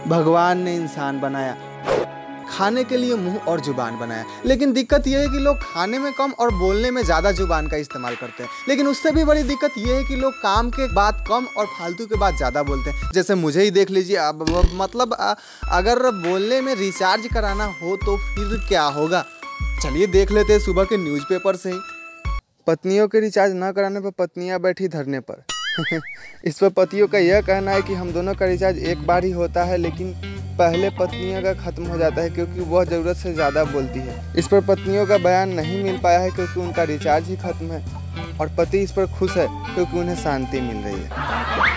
भगवान ने इंसान बनाया, खाने के लिए मुंह और जुबान बनाया, लेकिन दिक्कत यह है कि लोग खाने में कम और बोलने में ज़्यादा जुबान का इस्तेमाल करते हैं। लेकिन उससे भी बड़ी दिक्कत यह है कि लोग काम के बाद कम और फालतू के बाद ज़्यादा बोलते हैं। जैसे मुझे ही देख लीजिए, अब मतलब अगर बोलने में रिचार्ज कराना हो तो फिर क्या होगा। चलिए देख लेते हैं सुबह के न्यूज़पेपर से ही। पत्नियों के रिचार्ज ना कराने पर पत्नियाँ बैठी धरने पर। इस पर पतियों का यह कहना है कि हम दोनों का रिचार्ज एक बार ही होता है, लेकिन पहले पत्नियों का ख़त्म हो जाता है क्योंकि वह ज़रूरत से ज़्यादा बोलती है। इस पर पत्नियों का बयान नहीं मिल पाया है क्योंकि उनका रिचार्ज ही खत्म है, और पति इस पर खुश है क्योंकि उन्हें शांति मिल रही है।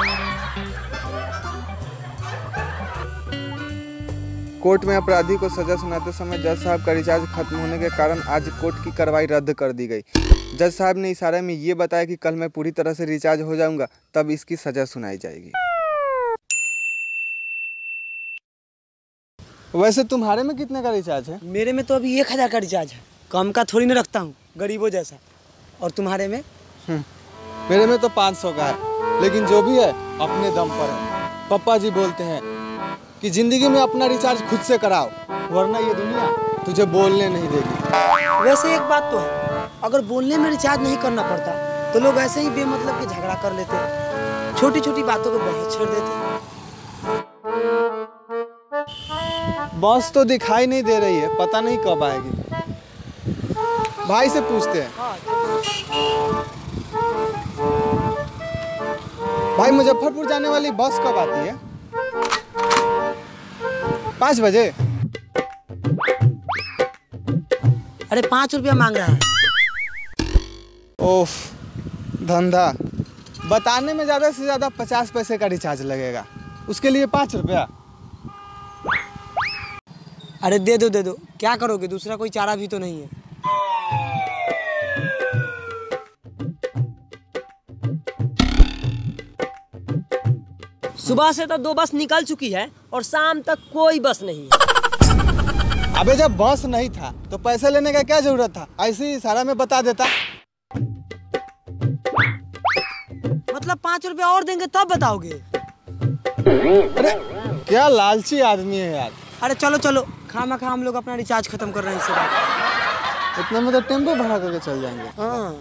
कोर्ट में अपराधी को सजा सुनाते समय जज साहब का रिचार्ज खत्म होने के कारण आज कोर्ट की कार्रवाई रद्द कर दी गई। जज साहब ने इशारे में ये बताया कि कल मैं पूरी तरह से रिचार्ज हो जाऊंगा, तब इसकी सजा सुनाई जाएगी। वैसे तुम्हारे में कितने का रिचार्ज है? मेरे में तो अभी 1000 का रिचार्ज है, कम का थोड़ी ना रखता हूँ, गरीबों जैसा। और तुम्हारे में? मेरे में तो 500 का है, लेकिन जो भी है अपने दम पर है। पापा जी बोलते हैं कि जिंदगी में अपना रिचार्ज खुद से कराओ, वरना ये दुनिया तुझे बोलने नहीं देगी। वैसे एक बात तो है, अगर बोलने में रिचार्ज नहीं करना पड़ता तो लोग ऐसे ही बेमतलब के झगड़ा कर लेते, छोटी छोटी बातों को बहुत छेड़ देते। बस तो दिखाई नहीं दे रही है, पता नहीं कब आएगी। भाई से पूछते हैं। भाई मुजफ्फरपुर जाने वाली बस कब आती है? 5 बजे। अरे 5 रुपया मांग रहा है। ओफ, धंधा। बताने में ज़्यादा से ज़्यादा 50 पैसे का रिचार्ज लगेगा, उसके लिए 5 रुपया। अरे दे दो, क्या करोगे, दूसरा कोई चारा भी तो नहीं है। सुबह से तो 2 बस निकल चुकी है और शाम तक कोई बस नहीं है। अबे जब बस नहीं था तो पैसे लेने का क्या जरूरत था, ऐसे ही इशारा में बता देता। मतलब 5 रुपया और देंगे तब बताओगे? अरे क्या लालची आदमी है यार। अरे चलो, खामा हम लोग अपना रिचार्ज खत्म कर रहे हैं इससे बात। इतने में तो टेम्पो भाड़ा करके चल जाएंगे। हाँ।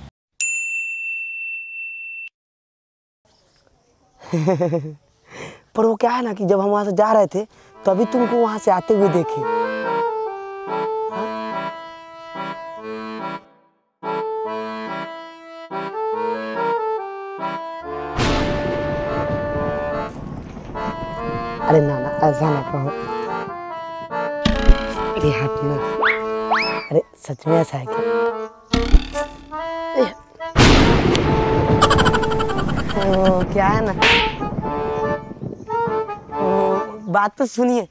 पर वो क्या है ना कि जब हम वहां से जा रहे थे तभी तुमको वहां से आते हुए देखे। अरे ना ऐसा ना कहो। अरे हटना। अरे सच में ऐसा है क्या? क्या है ना, बात तो सुनिए।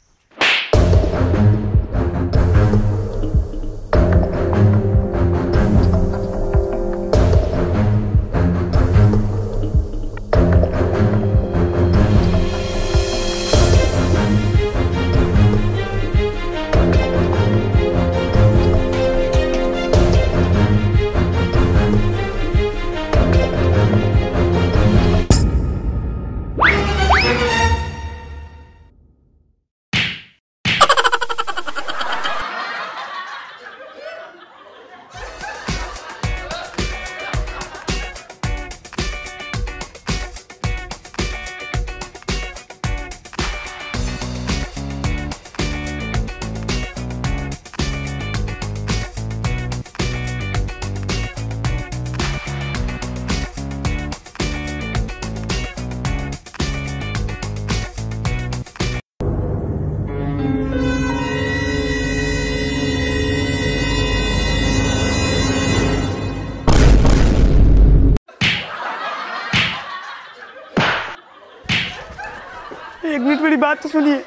एक मिनट मेरी बात तो सुनिए।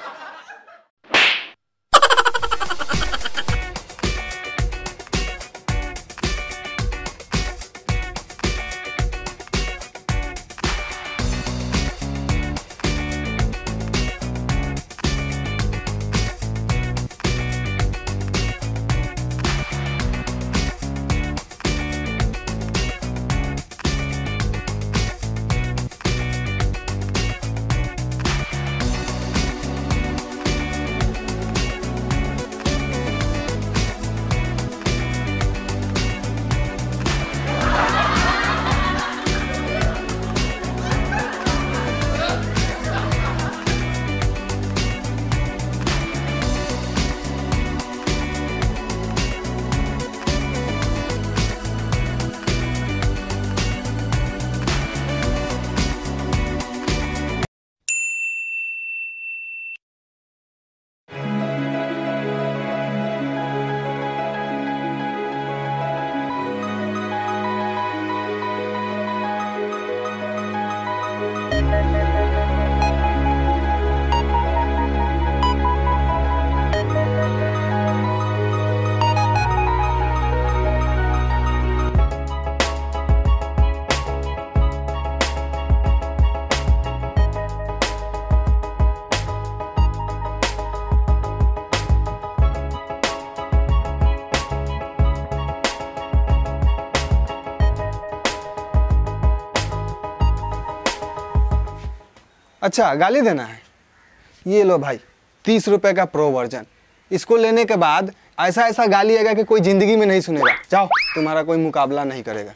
अच्छा, गाली देना है? ये लो भाई, 30 रुपए का प्रो वर्जन। इसको लेने के बाद ऐसा ऐसा गाली आएगा कि कोई जिंदगी में नहीं सुनेगा। जाओ, तुम्हारा कोई मुकाबला नहीं करेगा।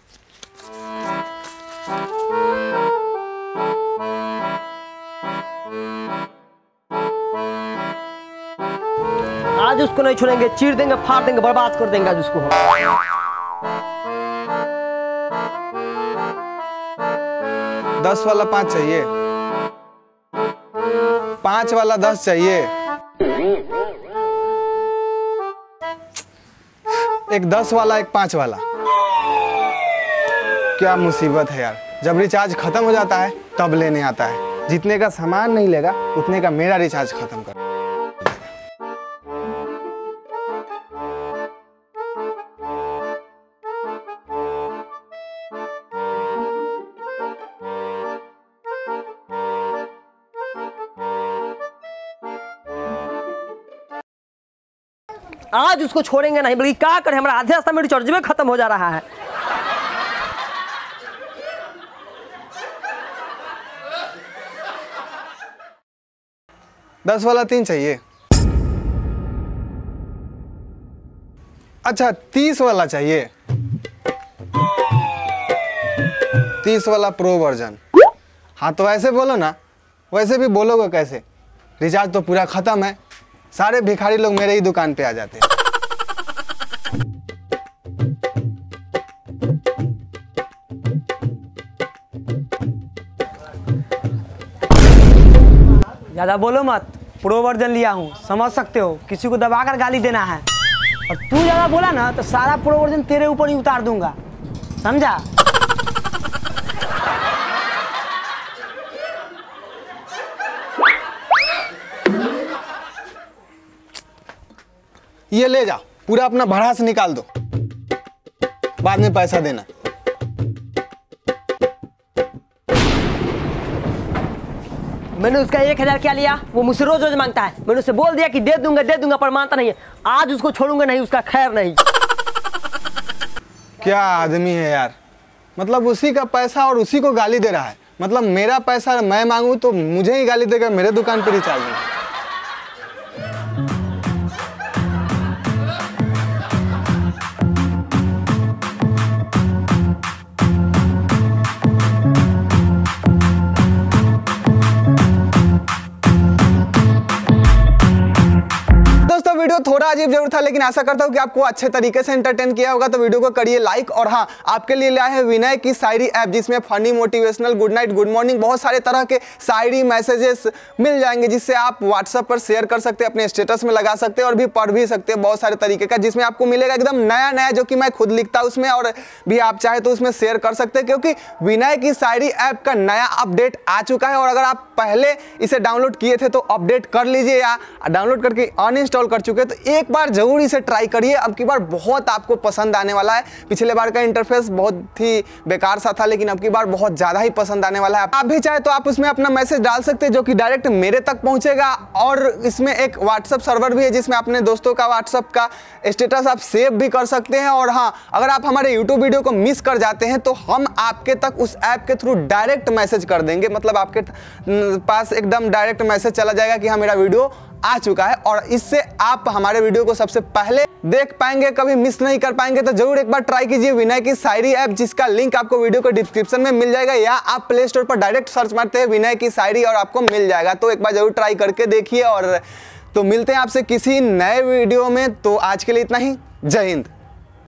आज उसको नहीं छोड़ेंगे, चीर देंगे, फाड़ देंगे, बर्बाद कर देंगे आज उसको। 10 वाला 5 चाहिए, 5 वाला 10 चाहिए, एक 10 वाला एक 5 वाला। क्या मुसीबत है यार, जब रिचार्ज खत्म हो जाता है तब लेने आता है। जितने का सामान नहीं लेगा उतने का मेरा रिचार्ज खत्म कर। आज उसको छोड़ेंगे नहीं, बल्कि क्या करें, हमारा आधे रास्ता में रिचार्ज में खत्म हो जा रहा है। दस वाला 3 चाहिए। अच्छा, 30 वाला चाहिए, 30 वाला प्रो वर्जन। हाँ तो ऐसे बोलो ना, वैसे भी बोलोगे कैसे? रिचार्ज तो पूरा खत्म है, सारे भिखारी लोग मेरे ही दुकान पे आ जाते हैं। ज्यादा बोलो मत, प्रो वर्जन लिया हूँ, समझ सकते हो, किसी को दबाकर गाली देना है। और तू ज्यादा बोला ना तो सारा प्रो वर्जन तेरे ऊपर ही उतार दूंगा, समझा? ये ले जा, पूरा अपना भड़ास निकाल दो, बाद में पैसा देना। मैंने उसका 1000 क्या लिया, वो मुझसे रोज रोज मांगता है। मैंने उससे बोल दिया कि दे दूंगा पर मानता नहीं है। आज उसको छोड़ूंगा नहीं, उसका खैर नहीं। क्या आदमी है यार, मतलब उसी का पैसा और उसी को गाली दे रहा है। मतलब मेरा पैसा मैं मांगू तो मुझे ही गाली देगा, मेरे दुकान पर रिचार्ज नहीं। वीडियो थोड़ा अजीब जरूर था, लेकिन आशा करता हूं कि आपको अच्छे तरीके से एंटरटेन किया होगा। तो वीडियो को करिए लाइक, और हाँ, आपके लिए लाए हैं विनय की शायरी ऐप, जिसमें funny, motivational, good night, good morning, बहुत सारे तरह के शायरी मैसेजेस मिल जाएंगे, जिससे आप व्हाट्सएप पर शेयर कर सकते हैं, अपने स्टेटस में लगा सकते हैं और भी पढ़ भी सकते हैं। बहुत सारे तरीके का, जिसमें आपको मिलेगा एकदम नया नया, जो कि मैं खुद लिखता हूं उसमें, और भी आप चाहे तो उसमें शेयर कर सकते हैं, क्योंकि विनय की शायरी ऐप का नया अपडेट आ चुका है। और अगर आप पहले इसे डाउनलोड किए थे तो अपडेट कर लीजिए, या डाउनलोड करके अनइंस्टॉल कर चुके तो एक बार जरूर इसे ट्राई करिए। अब की बार बहुत आपको पसंद आने वाला है। पिछले बार का इंटरफेस बहुत ही बेकार सा था, लेकिन अब की बार बहुत ज्यादा ही पसंद आने वाला है। आप भी चाहे तो आप उसमें अपना मैसेज डाल सकते हैं, जो कि डायरेक्ट मेरे तक पहुंचेगा। और इसमें एक व्हाट्सएप सर्वर भी है, जिसमें अपने दोस्तों का व्हाट्सएप का स्टेटस आप सेव भी कर सकते हैं। और हाँ, अगर आप हमारे यूट्यूब वीडियो को मिस कर जाते हैं तो हम आपके तक उस ऐप के थ्रू डायरेक्ट मैसेज कर देंगे। मतलब आपके पास एकदम डायरेक्ट मैसेज चला जाएगा कि हाँ, मेरा वीडियो आ चुका है, और इससे आप हमारे वीडियो को सबसे पहले देख पाएंगे, कभी मिस नहीं कर पाएंगे। तो जरूर एक बार ट्राई कीजिए विनय की शायरी ऐप, जिसका लिंक आपको वीडियो के डिस्क्रिप्शन में मिल जाएगा, या आप प्ले स्टोर पर डायरेक्ट सर्च मारते हैं विनय की शायरी और आपको मिल जाएगा। तो एक बार जरूर ट्राई करके देखिए। और तो मिलते हैं आपसे किसी नए वीडियो में। तो आज के लिए इतना ही। जय हिंद।